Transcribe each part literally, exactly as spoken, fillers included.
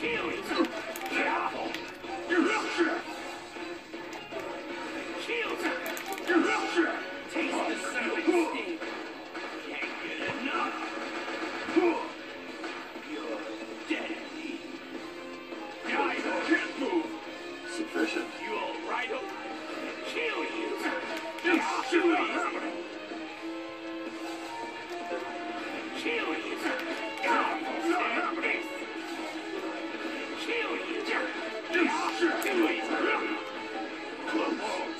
Kill it! Careful! You shit! Kill it! You shit! Taste the serpent sting! Can't get enough! You're deadly! I can't move! Sufficient. You alright? Kill you! It's too easy! Kill you! God, stand this! Kill you! It's too easy! Close.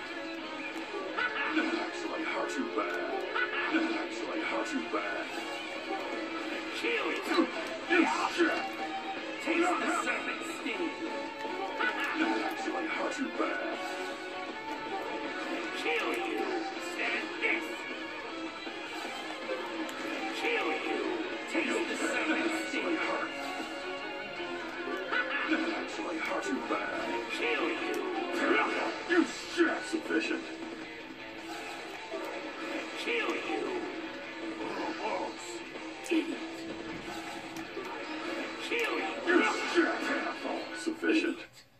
That actually hurt you bad. That actually hurt you bad. Kill it! You shit! Taste the serpent sting! That actually hurt you bad. Kill you! Stand this! Kill you! Taste the serpent That sting! actually hurt. That actually hurt you bad. Kill you! You shit! Sufficient. Kill you! Idiot. Kill you! You shit! Careful. Sufficient.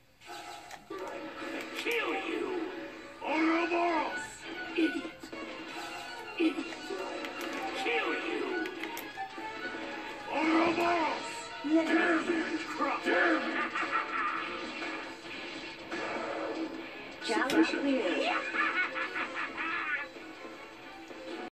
Kill you! Ouroboros! Idiot! Idiot! Kill you! Ouroboros! Damn it! Damn it! Challenge Sufficient. clear. Yeah.